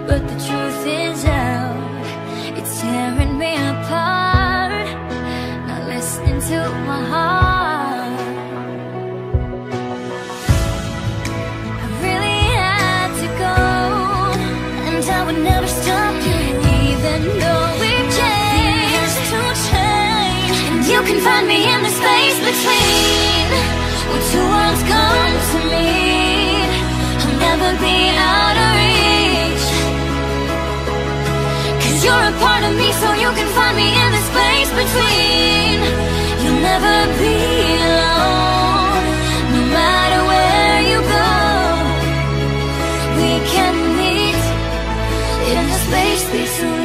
but the truth is out. It's tearing me apart, not listening to my heart. I really had to go, and I would never stop you, even though we've changed to change. And you can find me in the space between where two worlds come to meet. I'll never be out of reach, 'cause you're a part of me, so you can find me in the space between. You'll never be alone, no matter where you go. We can meet in the space between.